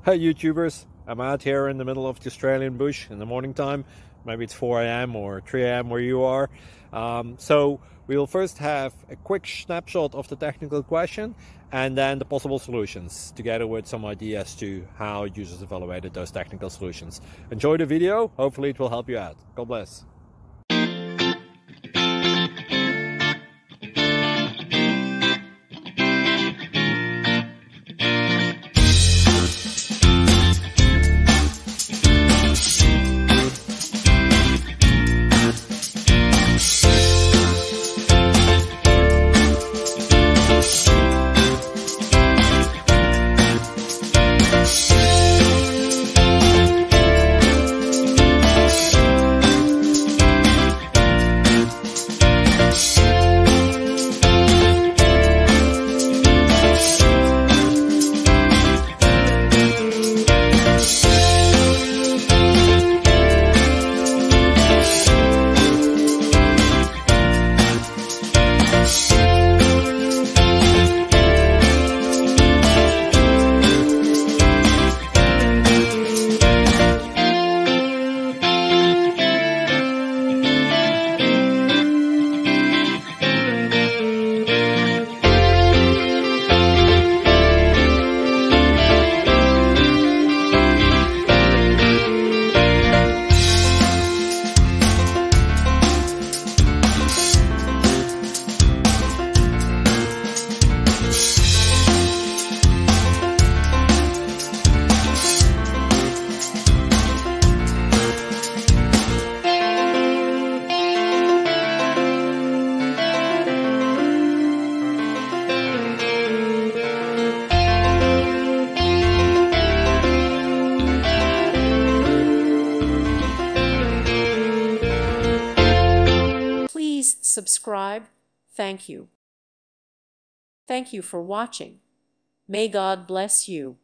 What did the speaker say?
Hey YouTubers, I'm out here in the middle of the Australian bush in the morning time. Maybe it's 4 a.m. or 3 a.m. where you are. So we will first have a quick snapshot of the technical question and then the possible solutions, together with some ideas to how users evaluated those technical solutions. Enjoy the video, hopefully it will help you out. God bless. Please subscribe. Thank you. Thank you for watching. May God bless you.